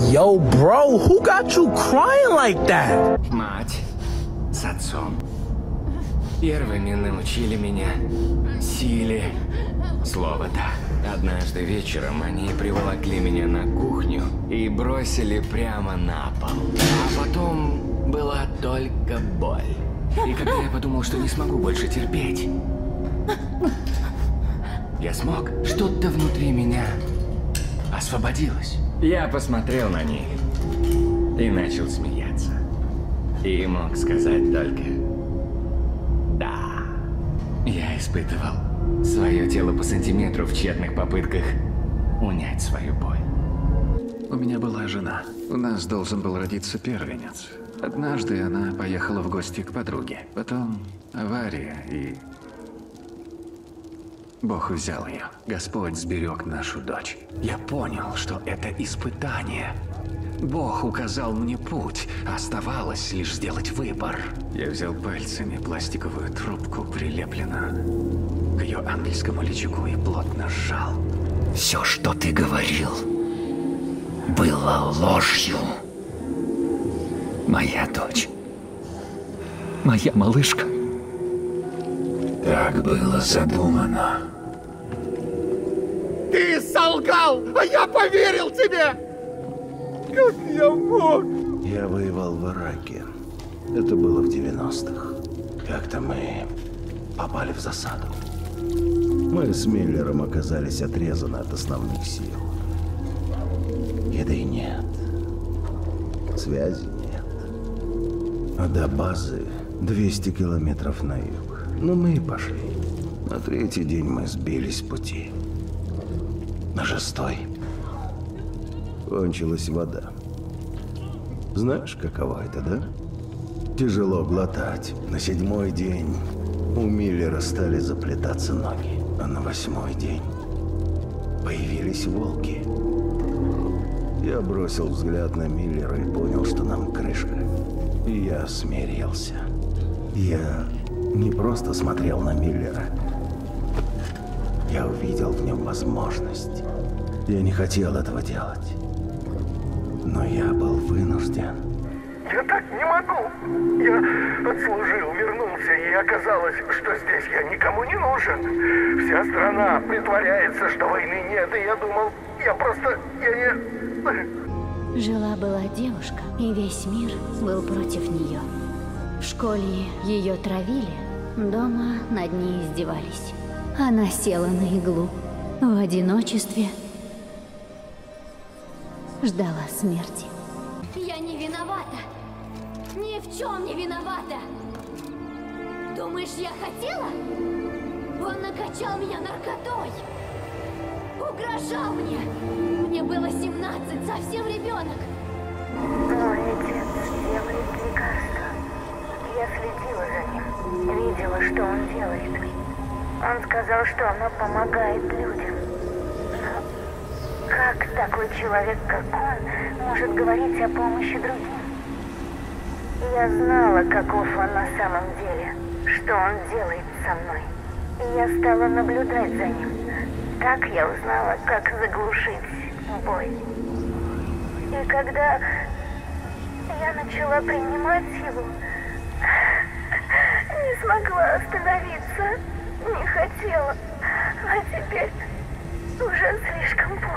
Yo, bro, who got you crying like that? Мать с отцом первыми научили меня силе слова-то. Однажды вечером они приволокли меня на кухню и бросили прямо на пол. А потом была только боль. И когда я подумал, что не смогу больше терпеть, я смог. Что-то внутри меня освободилось. Я посмотрел на них и начал смеяться. И мог сказать только «да». Я испытывал свое тело по сантиметру в тщетных попытках унять свою боль. У меня была жена. У нас должен был родиться первенец. Однажды она поехала в гости к подруге. Потом авария и... Бог взял ее. Господь сберег нашу дочь. Я понял, что это испытание. Бог указал мне путь. Оставалось лишь сделать выбор. Я взял пальцами пластиковую трубку, прилепленную к ее ангельскому личику, и плотно сжал. Все, что ты говорил, было ложью. Моя дочь. Моя малышка. Так было задумано. Ты солгал, а я поверил тебе! Как я мог? Я воевал в Ираке. Это было в 90-х. Как-то мы попали в засаду. Мы с Миллером оказались отрезаны от основных сил. Еды нет. Связи нет. А до базы 200 километров на юг. Но мы и пошли. На 3-й день мы сбились с пути. На 6-й кончилась вода. Знаешь, каково это, да? Тяжело глотать. На 7-й день у Миллера стали заплетаться ноги. А на 8-й день появились волки. Я бросил взгляд на Миллера и понял, что нам крышка. И я смирился. Я не просто смотрел на Миллера. Я увидел в нем возможность. Я не хотел этого делать. Но я был вынужден. Я так не могу. Я отслужил, вернулся, и оказалось, что здесь я никому не нужен. Вся страна притворяется, что войны нет, и я думал, я не... Жила-была девушка, и весь мир был против нее. В школе ее травили, дома над ней издевались. Она села на иглу, в одиночестве ждала смерти. Я не виновата. Ни в чем не виновата. Думаешь, я хотела? Он накачал меня наркотой. Угрожал мне. Мне было 17, совсем ребенок. Мой отец делает лекарства. Я следила за ним, видела, что он делает. Он сказал, что оно помогает людям. Но как такой человек, как он, может говорить о помощи другим? Я знала, каков он на самом деле, что он делает со мной. И я стала наблюдать за ним. Так я узнала, как заглушить боль. И когда я начала принимать его, не смогла остановиться, не хотела. А теперь уже слишком поздно.